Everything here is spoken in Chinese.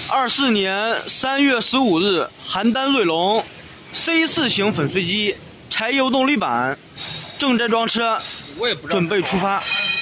24年3月15日，邯郸瑞龙 C4型粉碎机柴油动力版正在装车，准备出发。